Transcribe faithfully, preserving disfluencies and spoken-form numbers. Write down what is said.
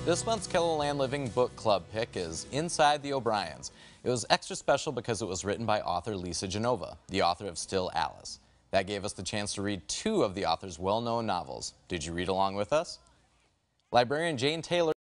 This month's KELOLAND Living Book Club pick is Inside the O'Briens. It was extra special because it was written by author Lisa Genova, the author of Still Alice. That gave us the chance to read two of the author's well-known novels. Did you read along with us? Librarian Jane Taylor